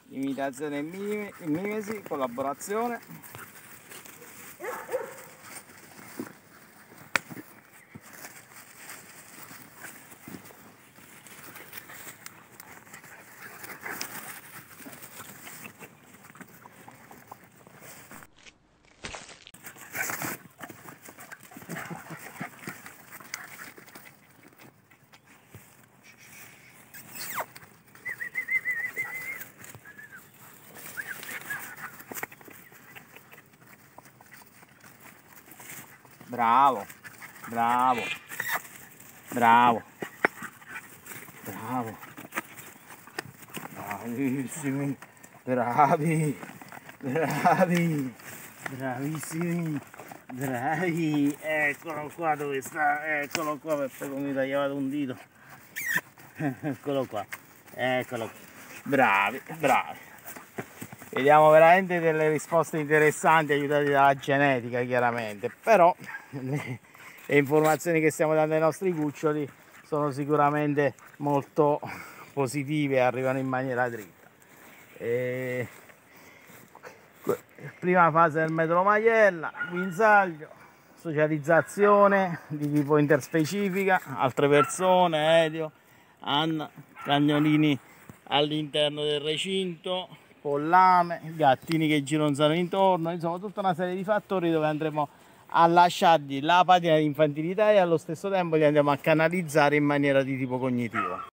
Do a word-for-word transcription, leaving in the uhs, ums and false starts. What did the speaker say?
imitazione e mime- mimesi, collaborazione. Bravo, bravo, bravo, bravo, bravissimi, bravi, bravi, bravissimi, bravi, eccolo qua dove sta, eccolo qua, perché mi tagliava un dito, eccolo qua, eccolo qua, bravi, bravi. Vediamo veramente delle risposte interessanti aiutate dalla genetica, chiaramente, però le, le informazioni che stiamo dando ai nostri cuccioli sono sicuramente molto positive e arrivano in maniera dritta. E... prima fase del metodo Majella, guinzaglio, socializzazione di tipo interspecifica, altre persone, Elio, Anna, cagnolini all'interno del recinto, pollame, gattini che gironzano intorno, insomma tutta una serie di fattori dove andremo a lasciargli la patina di infantilità e allo stesso tempo li andiamo a canalizzare in maniera di tipo cognitivo.